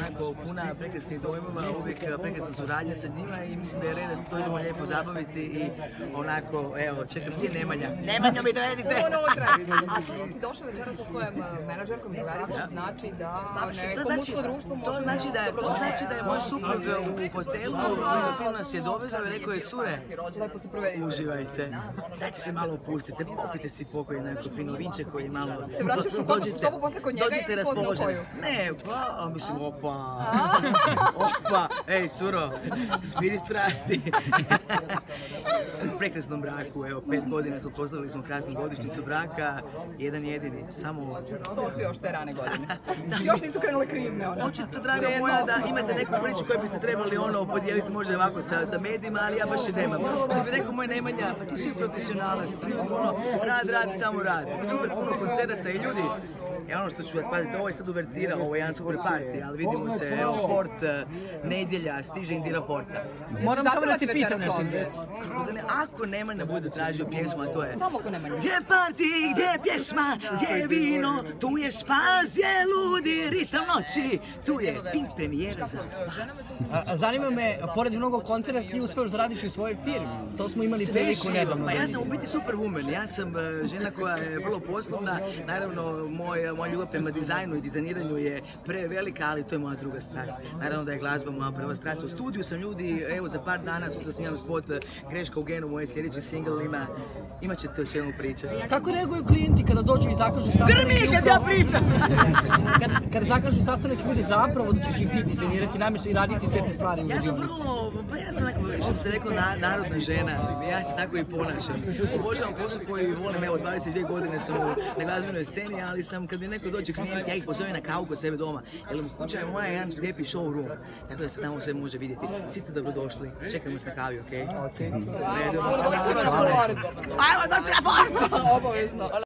onako puna prekrasnih dojmova, uvijek prekrasna suradnja sa njima i mislim da je red da se to idemo lijepo zabaviti i onako, evo, čekam ti je Nemanja. Nemanja mi dovedite! A što si došao večera sa svojom menadžerkom i drugaricom, znači da neko muško društvo može... To znači da je moj suprug u hotelu, film nas je dovezao i rekao je, cure, uživajte, dajte se malo opustite, popite si pokoj neko fino vinče koji je malo... Se vraćaš u kontaktnu sobu posle kod njega i poznao koju? Ne, pa, mislim, opa, ej, curo, smiri strasti. U prekrasnom braku, evo, 5 godina smo proslavili smo krasnu godišnjicu braka, jedan jedini, samo... To su još te rane godine. Još nisu krenule krizne, one. Očito, draga moja, da imate neku priču koju biste trebali podijeliti možda ovako sa medijima, ali ja baš i nemam. Što bi rekao moj Nemanja, pa ti svi profesionalac, svi rad, samo rad. Super puno koncerata i ljudi. Ono što ću vas paziti, ovo je sad uvertira, ovo je jedan super party, ali vidimo se, evo, Port, nedjelja, stiže Indira Forca. Moram samo da ti pitam nešto. Ako Nemanja bude tražio pjesmu, a to je... Samo ako Nemanja. Gdje je party, gdje je pjesma, gdje je vino, tu je spas, gdje je ludi ritam noći, tu je pink premijera za vas. Zanima me, pored mnogo koncerta, ti uspevaš da radiš i u svojoj firmi. To smo imali priliku nedavno. Pa ja sam u biti superwoman, ja sam žena koja je vrlo poslovna, naravno moja ljubav prema dizajnu i dizajniranju je prevelika, ali to je moja druga strast. Naravno da je glazba moja prva strast. U studiju sam ljudi, evo za par dana sutra snimam spot Greška u genu, moj sljedeći singl imat ćete o čemu pričati. Kako reaguju klijenti kada dođu i zakažu sastanak? Grmi kad ja pričam! Kada zakažu sastanak ljudi zapravo da ćeš i ti dizajnirati namjesto i raditi sve te stvari u radionici. Ja sam onako, što bi se rekao, narodna žena. Ja se tako i ponašam. Obožavam posao koji volim, evo 22 godine sam na glazbenoj sceni, ali sam kad mi neko dođe klijent, ja ih pozovem na kavu kod sebe doma. Jer kuća je moja jedan lijepi showroom, tako da se tamo sve može vidjeti. Svi ste dobrodošli, čekamo se na kavi, okej? Ajmo doći na port! Obavezno.